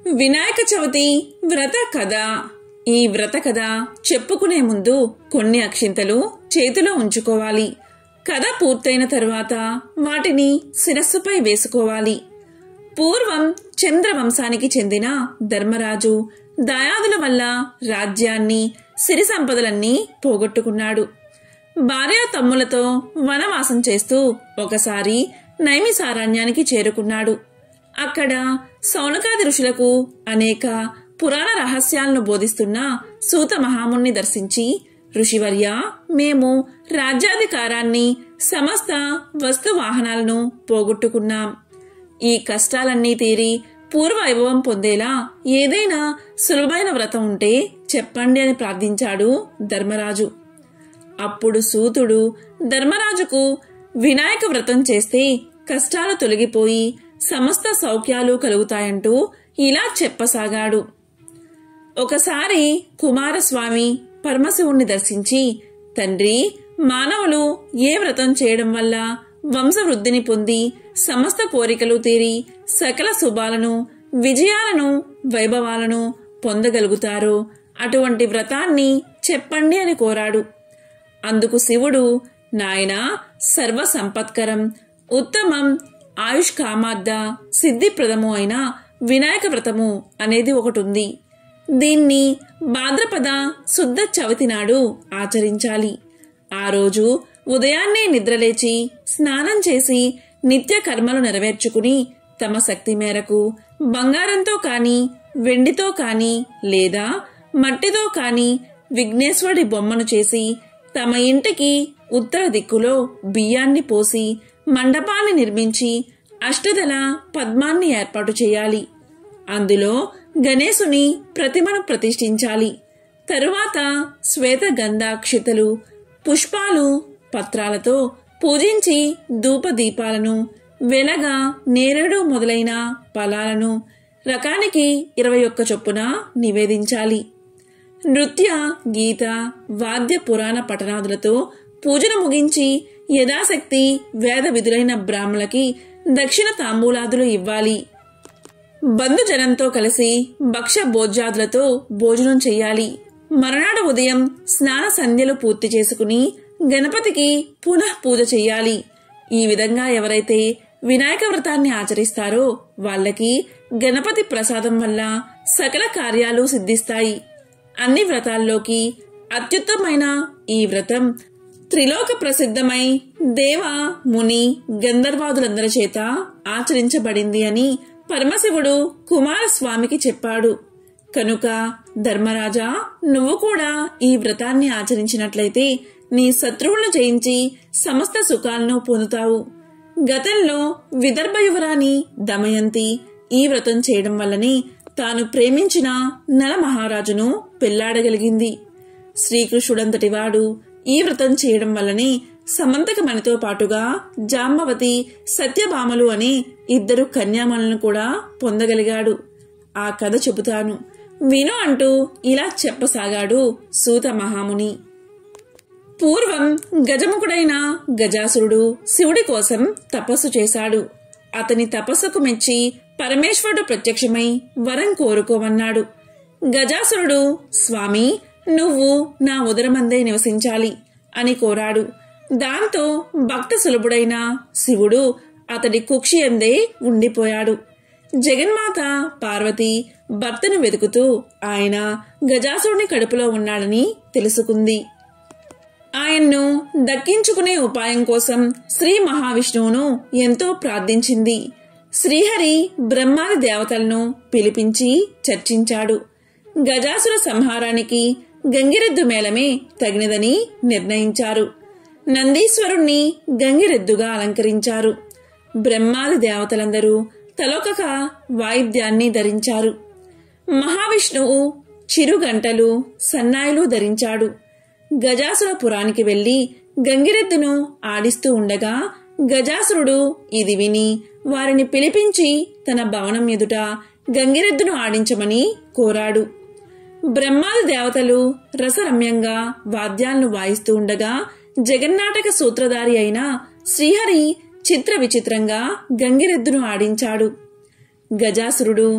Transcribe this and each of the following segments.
వినాయక చవితి వ్రత కథ. ఈ వ్రత కథ చెప్పుకునే ముందు కొన్ని అక్షింతలు చేతిలో ఉంచుకోవాలి. కథ పూర్తయిన తరువాత వాటిని శిరస్సుపై వేసుకోవాలి. పూర్వం చంద్రవంశానికి చెందిన ధర్మరాజు దాయాదుల వల్ల రాజ్యాన్ని, సిరి సంపదలన్నీ పోగొట్టుకున్నాడు. భార్య తమ్ములతో వనవాసం చేస్తూ ఒకసారి నైమిసారణ్యానికి చేరుకున్నాడు. అక్కడ సౌనకాది ఋషులకు అనేక పురాణ రహస్యాలను బోధిస్తున్న సూత మహాముని దర్శించి, ఋషివర్య, మేము రాజ్యాధికారాన్ని, సమస్త వస్తు వాహనాలను పోగొట్టుకున్నాం. ఈ కష్టాలన్నీ తీరి పూర్వవైభవం పొందేలా ఏదైనా సులభమైన వ్రతం ఉంటే చెప్పండి అని ప్రార్థించాడు ధర్మరాజు. అప్పుడు సూతుడు ధర్మరాజుకు వినాయక వ్రతం చేస్తే కష్టాలు తొలగిపోయి సమస్త సౌఖ్యాలు కలుగుతాయంటూ ఇలా చెప్పసాగాడు. ఒకసారి కుమారస్వామి పరమశివుణ్ణి దర్శించి, తండ్రి, మానవులు ఏ వ్రతం చేయడం వల్ల వంశవృద్ధిని పొంది సమస్త కోరికలు తీరి సకల శుభాలను, విజయాలను, వైభవాలను పొందగలుగుతారో అటువంటి వ్రతాన్ని చెప్పండి అని కోరాడు. అందుకు శివుడు, నాయనా, సర్వ సంపత్కరం, ఉత్తమం, ఆయుష్ కామార్థ, సిద్ధిప్రదము అయిన వినాయక వ్రతము అనేది ఒకటుంది. దీన్ని భాద్రపద శుద్ధ చవితి నాడు ఆచరించాలి. ఆ రోజు ఉదయాన్నే నిద్రలేచి స్నానం చేసి నిత్య కర్మలు నెరవేర్చుకుని తమ శక్తి మేరకు బంగారంతో కాని, వెండితో కాని లేదా మట్టితో కాని విఘ్నేశ్వరుడి బొమ్మను చేసి తమ ఇంటికి ఉత్తర దిక్కులో బియ్యాన్ని పోసి మండపాన్ని నిర్మించి అష్టదళ పద్మాన్ని ఏర్పాటు చేయాలి. అందులో గణేశుని ప్రతిమను ప్రతిష్ఠించాలి. తరువాత శ్వేత గంధాక్షితలు, పుష్పాలు, పత్రాలతో పూజించి ధూపదీపాలను, వెలగ, నేరేడు మొదలైన ఫలాలను రకానికి 21 చొప్పున నివేదించాలి. నృత్య, గీత, వాద్య పురాణ పఠనాదులతో పూజను ముగించి యథాశక్తి వేద విధులైన బ్రాహ్మణులకి దక్షిణ తాంబూలాదులు ఇవ్వాలి. బంధుజనంతో కలిసి భక్ష్య భోజ్యాదులతో భోజనం చెయ్యాలి. మరునాడు ఉదయం స్నాన సంధ్యలు పూర్తి చేసుకుని గణపతికి పునః పూజ చెయ్యాలి. ఈ విధంగా ఎవరైతే వినాయక వ్రతాన్ని ఆచరిస్తారో వాళ్ళకి గణపతి ప్రసాదం వల్ల సకల కార్యాలు సిద్ధిస్తాయి. అన్ని వ్రతాల్లోకి అత్యుత్తమైన ఈ వ్రతం త్రిలోక ప్రసిద్ధమై దేవ, ముని, గంధర్వాదులందరి చేత ఆచరించబడింది అని పరమశివుడు కుమారస్వామికి చెప్పాడు. కనుక ధర్మరాజా, నువ్వు కూడా ఈ వ్రతాన్ని ఆచరించినట్లయితే నీ శత్రువులను జయించి సమస్త సుఖాలను పొందుతావు. గతంలో విదర్భ యువరాణి దమయంతి ఈ వ్రతం చేయడం వల్లనే తాను ప్రేమించిన నల మహారాజును పెళ్లాడగలిగింది. శ్రీకృష్ణుడంతటివాడు ఈ వ్రతం చేయడం వల్లనే సమంతకమణితో పాటుగా జాంబవతి, సత్యభామలు అనే 2 కన్యామణులను కూడా పొందగలిగాడు. ఆ కథ చెబుతాను, విను అంటూ ఇలా చెప్పసాగాడు సూత మహాముని. పూర్వం గజముఖుడైన గజాసురుడు శివుడి కోసం తపస్సు చేశాడు. అతని తపస్సుకు మెచ్చి పరమేశ్వరుడు ప్రత్యక్షమై వరం కోరుకోమన్నాడు. గజాసురుడు, స్వామి, నువ్వు నా ఉదరమందే నివసించాలి అని కోరాడు. దాంతో భక్త సులభుడైన శివుడు అతడి కుక్షి అందే ఉండిపోయాడు. జగన్మాత పార్వతి భర్తను వెతుకుతూ ఆయన గజాసురుని కడుపులో ఉన్నాడని తెలుసుకుంది. ఆయన్ను దక్కించుకునే ఉపాయం కోసం శ్రీ మహావిష్ణువును ఎంతో ప్రార్థించింది. శ్రీహరి బ్రహ్మాది దేవతలను పిలిపించి చర్చించాడు. గజాసుర సంహారానికి గంగిరెద్దు మేళమే తగినదని నిర్ణయించారు. నందీశ్వరుణ్ణి గంగిరెద్దుగా అలంకరించారు. బ్రహ్మాది దేవతలందరూ తలొక వాయిద్యాన్ని ధరించారు. మహావిష్ణువు చిరుగంటలు, సన్నాయిలు ధరించాడు. గజాసురపురానికి వెళ్లి గంగిరెద్దును ఆడిస్తూ ఉండగా గజాసురుడు ఇది విని వారిని పిలిపించి తన భవనం ఎదుట గంగిరెద్దును ఆడించమని కోరాడు. బ్రహ్మాది దేవతలు రసరమ్యంగా వాద్యాలను వాయిస్తూ ఉండగా జగన్నాటక సూత్రధారి అయిన శ్రీహరి చిత్ర విచిత్రంగా గంగిరెద్దును ఆడించాడు. గజాసురుడు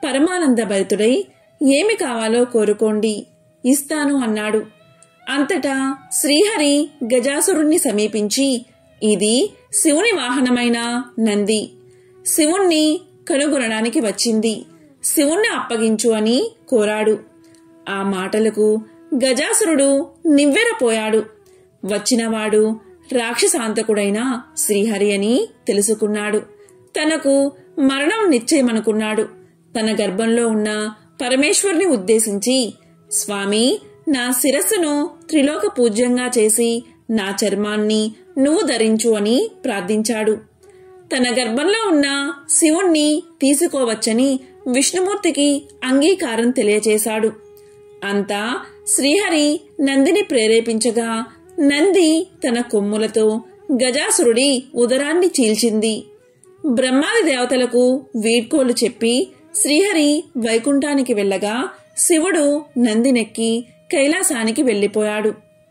పరమానంద భరితుడై ఏమి కావాలో కోరుకోండి, ఇస్తాను అన్నాడు. అంతటా శ్రీహరి గజాసురుణ్ణి సమీపించి, ఇది శివుని వాహనమైన నంది, శివుణ్ణి కనుగొనడానికి వచ్చింది, శివుణ్ణి అప్పగించు అని కోరాడు. ఆ మాటలకు గజాసురుడు నివ్వెరపోయాడు. వచ్చినవాడు రాక్షసాంతకుడైన శ్రీహరి అని తెలుసుకున్నాడు. తనకు మరణం నిశ్చయమనుకున్నాడు. తన గర్భంలో ఉన్న పరమేశ్వరుని ఉద్దేశించి, స్వామి, నా శిరస్సును త్రిలోక పూజ్యంగా చేసి నా చర్మాన్ని నువ్వు ధరించు అని ప్రార్థించాడు. తన గర్భంలో ఉన్న శివుణ్ణి తీసుకోవచ్చని విష్ణుమూర్తికి అంగీకారం తెలియచేశాడు. అంతా శ్రీహరి నందిని ప్రేరేపించగా నంది తన కొమ్ములతో గజాసురుడి ఉదరాన్ని చీల్చింది. బ్రహ్మాది దేవతలకు వీడ్కోలు చెప్పి శ్రీహరి వైకుంఠానికి వెళ్ళగా శివుడు నందినెక్కి కైలాసానికి వెళ్లిపోయాడు.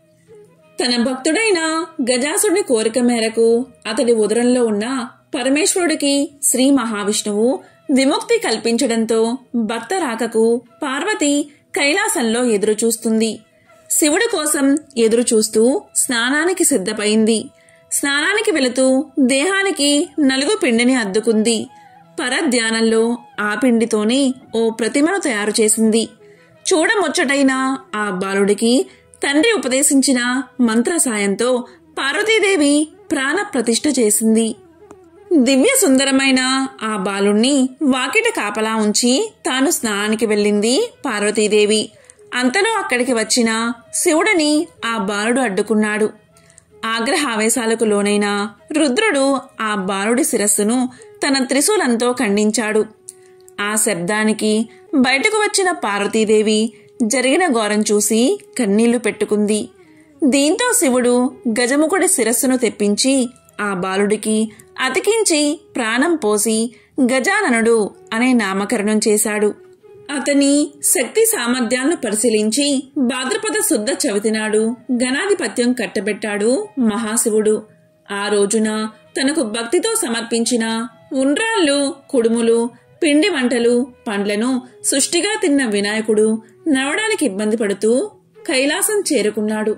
తన భక్తుడైన గజాసురుడి కోరిక మేరకు అతడి ఉదరంలో ఉన్న పరమేశ్వరుడికి శ్రీ మహావిష్ణువు విముక్తి కల్పించడంతో భర్త రాకకు పార్వతి కైలాసంలో ఎదురుచూస్తుంది. శివుడి కోసం ఎదురుచూస్తూ స్నానానికి సిద్ధమైంది. స్నానానికి వెళుతూ దేహానికి నలుగు పిండిని అద్దుకుంది. పరధ్యానంలో ఆ పిండితోనే ఓ ప్రతిమను తయారు చేసింది. చూడముచ్చటైన ఆ బాలుడికి తండ్రి ఉపదేశించిన మంత్ర సాయంతో పార్వతీదేవి ప్రాణ ప్రతిష్ఠ చేసింది. దివ్య సుందరమైన ఆ బాలుణ్ణి వాకిట కాపలా ఉంచి తాను స్నానానికి వెళ్ళింది పార్వతీదేవి. అంతలో అక్కడికి వచ్చిన శివుడిని ఆ బాలుడు అడ్డుకున్నాడు. ఆగ్రహావేశాలకు లోనైన రుద్రుడు ఆ బాలుడి శిరస్సును తన త్రిశూలంతో ఖండించాడు. ఆ శబ్దానికి బయటకు వచ్చిన పార్వతీదేవి జరిగిన ఘోరం చూసి కన్నీళ్లు పెట్టుకుంది. దీంతో శివుడు గజముఖుడి శిరస్సును తెప్పించి ఆ బాలుడికి అతికించి ప్రాణం పోసి గజాననుడు అనే నామకరణం చేశాడు. అతని శక్తి సామర్థ్యాలను పరిశీలించి భాద్రపద శుద్ధ చవితి నాడు గణాధిపత్యం కట్టబెట్టాడు మహాశివుడు. ఆ రోజున తనకు భక్తితో సమర్పించిన ఉండ్రాళ్ళు, కుడుములు, పిండి వంటలు, పండ్లను సుష్టిగా తిన్న వినాయకుడు నడవడానికి ఇబ్బంది పడుతూ కైలాసం చేరుకున్నాడు.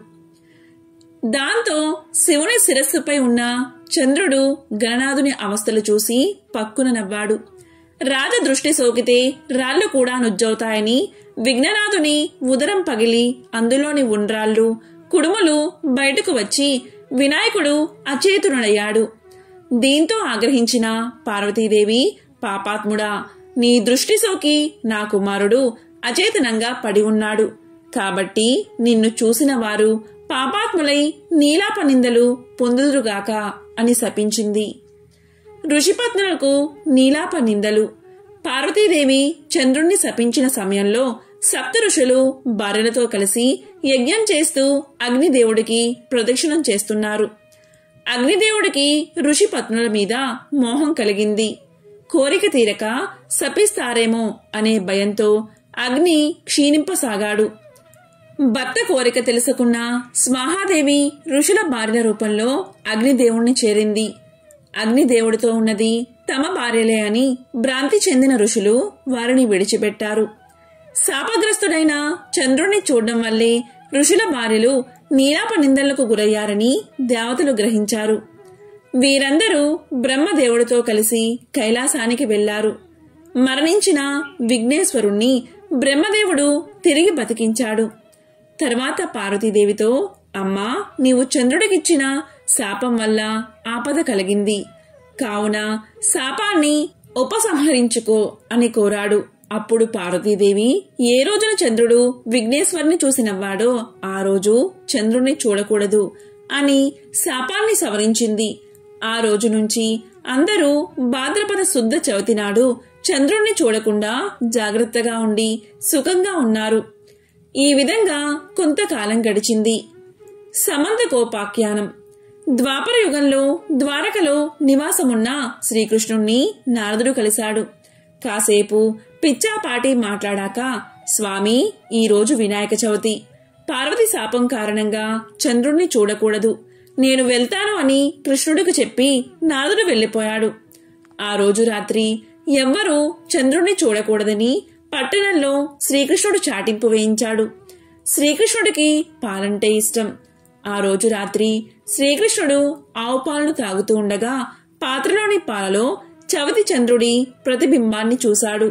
దాంతో శివుని శిరస్సుపై ఉన్న చంద్రుడు గణనాథుని అవస్థలు చూసి పక్కున నవ్వాడు. రాజ దృష్టి సోకితే రాళ్లు కూడా నుజ్జవుతాయని విఘ్ననాథుని ఉదరం పగిలి అందులోని ఉండ్రాళ్ళు, కుడుములు బయటకు వచ్చి వినాయకుడు అచేతునుడయ్యాడు. దీంతో ఆగ్రహించిన పార్వతీదేవి, పాపాత్ముడా, నీ దృష్టి సోకి నా కుమారుడు అచేతనంగా పడి ఉన్నాడు. కాబట్టి నిన్ను చూసిన వారు పాపాత్ములై నీలాప నిందలు పొందుదురుగాక అని శపించింది. ఋషిపత్నులకు నీలాప నిందలు. పార్వతీదేవి చంద్రుణ్ణి శపించిన సమయంలో సప్త ఋషులు భార్యలతో కలిసి యజ్ఞం చేస్తూ అగ్నిదేవుడికి ప్రదక్షిణం చేస్తున్నారు. అగ్నిదేవుడికి ఋషిపత్నుల మీద మోహం కలిగింది. కోరిక తీరక శపిస్తారేమో అనే భయంతో అగ్ని క్షీణింపసాగాడు. భర్త కోరిక తెలుసుకున్న స్వాహాదేవి ఋషుల భార్య రూపంలో అగ్నిదేవుణ్ణి చేరింది. అగ్నిదేవుడితో ఉన్నది తమ భార్యలే అని భ్రాంతి చెందిన ఋషులు వారిని విడిచిపెట్టారు. శాపగ్రస్తుడైన చంద్రుణ్ణి చూడడం వల్లే ఋషుల భార్యలు నీలాప నిందలకు గురయ్యారని దేవతలు గ్రహించారు. వీరందరూ బ్రహ్మదేవుడితో కలిసి కైలాసానికి వెళ్లారు. మరణించిన విఘ్నేశ్వరుణ్ణి బ్రహ్మదేవుడు తిరిగి బతికించాడు. తర్వాత పార్వతీదేవితో, అమ్మా, నీవు చంద్రుడికిచ్చిన శాపం వల్ల ఆపద కలిగింది, కావున శాపాన్ని ఉపసంహరించుకో అని కోరాడు. అప్పుడు పార్వతీదేవి ఏ రోజున చంద్రుడు విఘ్నేశ్వరుని చూసి నవ్వాడో ఆ రోజు చంద్రుణ్ణి చూడకూడదు అని శాపాన్ని సవరించింది. ఆ రోజు నుంచి అందరూ భాద్రపద శుద్ధ చవితి నాడు చంద్రుణ్ణి చూడకుండా జాగ్రత్తగా ఉండి సుఖంగా ఉన్నారు. ఈ విధంగా కొంతకాలం గడిచింది. సమంతకోపాఖ్యానం. ద్వాపర యుగంలో ద్వారకలో నివాసమున్న శ్రీకృష్ణుణ్ణి నారదుడు కలిశాడు. కాసేపు పిచ్చాపాటి మాట్లాడాక, స్వామి, ఈరోజు వినాయక చవితి, పార్వతి శాపం కారణంగా చంద్రుణ్ణి చూడకూడదు, నేను వెళ్తాను అని కృష్ణుడికి చెప్పి నారదుడు వెళ్లిపోయాడు. ఆ రోజు రాత్రి ఎవ్వరూ చంద్రుణ్ణి చూడకూడదని పట్టణంలో శ్రీకృష్ణుడు చాటింపు వేయించాడు. శ్రీకృష్ణుడికి పాలంటే ఇష్టం. ఆ రోజు రాత్రి శ్రీకృష్ణుడు ఆవు పాలను తాగుతూ ఉండగా పాత్రలోని పాలలో చవతి చంద్రుడి ప్రతిబింబాన్ని చూశాడు.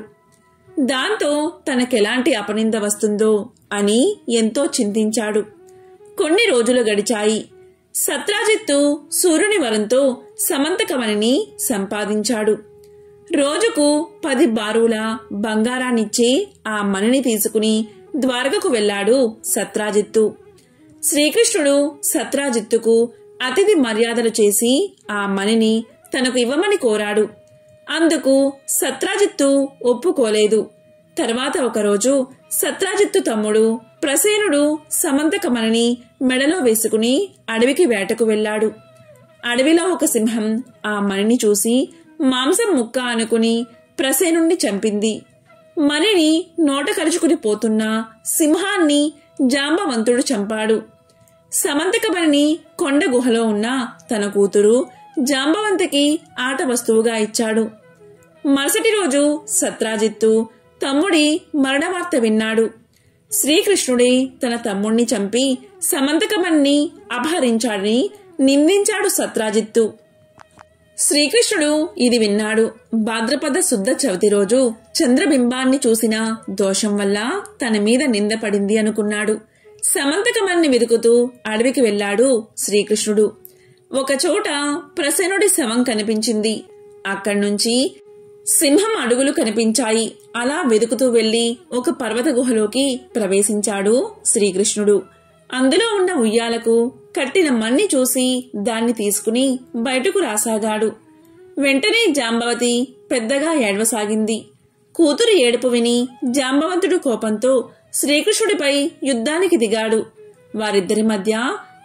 దాంతో తనకెలాంటి అపనింద వస్తుందో అని ఎంతో చింతించాడు. కొన్ని రోజులు గడిచాయి. సత్రాజిత్తు సూర్యుని వరంతో సమంతకమణిని సంపాదించాడు. రోజుకు 10 బారుల బంగారాన్నిచ్చి ఆ మణిని తీసుకుని ద్వారకకు వెళ్లాడు సత్రాజిత్తు. శ్రీకృష్ణుడు సత్రాజిత్తుకు అతిథి మర్యాదలు చేసి ఆ మణిని తనకు ఇవ్వమని కోరాడు. అందుకు సత్రాజిత్తు ఒప్పుకోలేదు. తర్వాత ఒకరోజు సత్రాజిత్తు తమ్ముడు ప్రసేనుడు సమంతకమణిని మెడలో వేసుకుని అడవికి వేటకు వెళ్లాడు. అడవిలో ఒక సింహం ఆ మణిని చూసి మాంసం ముక్క అనుకుని ప్రసేనుణ్ణి చంపింది. మణిని నోట కరుచుకుని పోతున్న సింహాన్ని జాంబవంతుడు చంపాడు. సమంతకమణిని కొండ గుహలో ఉన్న తన కూతురు జాంబవంతికి ఆట వస్తువుగా ఇచ్చాడు. మరుసటి రోజు సత్రాజిత్తు తమ్ముడి మరణవార్త విన్నాడు. శ్రీకృష్ణుడి తన తమ్ముణ్ణి చంపి సమంతకమణిని అపహరించాడని నిందించాడు సత్రాజిత్తు. శ్రీకృష్ణుడు ఇది విన్నాడు. భాద్రపద శుద్ధ చవితి రోజు చంద్రబింబాన్ని చూసిన దోషం వల్ల తన మీద నింద పడింది అనుకున్నాడు. సమంతకమణిని వెతుకుతూ అడవికి వెళ్లాడు శ్రీకృష్ణుడు. ఒకచోట ప్రసేనుడి శవం కనిపించింది. అక్కడ్నుంచి సింహం అడుగులు కనిపించాయి. అలా వెతుకుతూ వెళ్లి ఒక పర్వత గుహలోకి ప్రవేశించాడు శ్రీకృష్ణుడు. అందులో ఉన్న ఉయ్యాలకు కట్టిన మణ్ణి చూసి దాన్ని తీసుకుని బయటకు రాసాగాడు. వెంటనే జాంబవతి పెద్దగా ఏడవసాగింది. కూతురు ఏడుపు విని జాంబవంతుడు కోపంతో శ్రీకృష్ణుడిపై యుద్ధానికి దిగాడు. వారిద్దరి మధ్య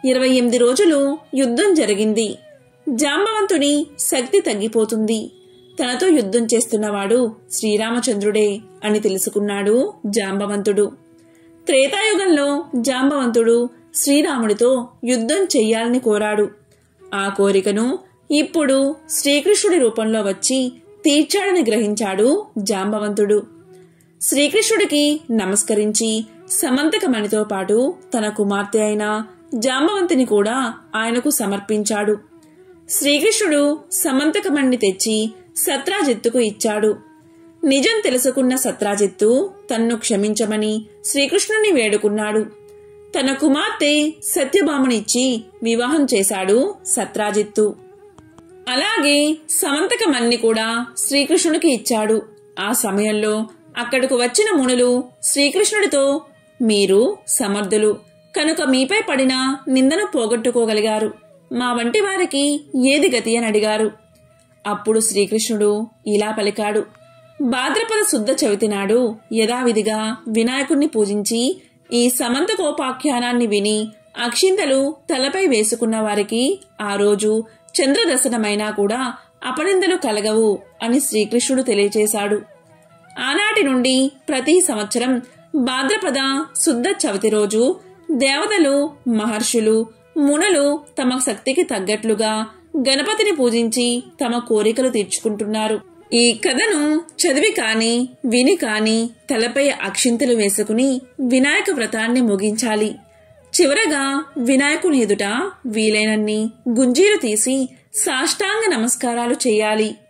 28 రోజులు యుద్ధం జరిగింది. జాంబవంతుని శక్తి తగ్గిపోతుంది. తనతో యుద్ధం చేస్తున్నవాడు శ్రీరామచంద్రుడే అని తెలుసుకున్నాడు జాంబవంతుడు. త్రేతాయుగంలో జాంబవంతుడు శ్రీరాముడితో యుద్ధం చెయ్యాలని కోరాడు. ఆ కోరికను ఇప్పుడు శ్రీకృష్ణుడి రూపంలో వచ్చి తీర్చాడని గ్రహించాడు జాంబవంతుడు. శ్రీకృష్ణుడికి నమస్కరించి సమంతకమణితో పాటు తన కుమార్తె అయిన జాంబవంతిని కూడా ఆయనకు సమర్పించాడు. శ్రీకృష్ణుడు సమంతకమణిని తెచ్చి సత్రాజిత్తుకు ఇచ్చాడు. నిజం తెలుసుకున్న సత్రాజిత్తు తన్ను క్షమించమని శ్రీకృష్ణుని వేడుకున్నాడు. తన కుమార్తె సత్యభామనిచ్చి వివాహం చేశాడు సత్రాజిత్తు. అలాగే సమంతకమణిని కూడా శ్రీకృష్ణుడికి ఇచ్చాడు. ఆ సమయంలో అక్కడకు వచ్చిన మునులు శ్రీకృష్ణుడితో, మీరు సమర్థులు కనుక మీపై పడిన నిందను పోగొట్టుకోగలిగారు. మా వంటి వారికి ఏది గతి అని అడిగారు. అప్పుడు శ్రీకృష్ణుడు ఇలా పలికాడు. భాద్రపద శుద్ధ చవితి నాడు యథావిధిగా వినాయకుణ్ణి పూజించి ఈ సమంతకోపాఖ్యానాన్ని విని అక్షింతలు తలపై వేసుకున్న వారికి ఆ రోజు చంద్రదర్శనమైనా కూడా అపనిందలు కలగవు అని శ్రీకృష్ణుడు తెలియచేశాడు. ఆనాటి నుండి ప్రతి సంవత్సరం భాద్రపద శుద్ధ చవితి రోజు దేవతలు, మహర్షులు, మునులు తమ శక్తికి తగ్గట్లుగా గణపతిని పూజించి తమ కోరికలు తీర్చుకుంటున్నారు. ఈ కథను చదివి కాని విని కాని తలపై అక్షింతలు వేసుకుని వినాయక వ్రతాన్ని ముగించాలి. చివరగా వినాయకుని ఎదుట వీలైనన్ని గుంజీలు తీసి సాష్టాంగ నమస్కారాలు చేయాలి.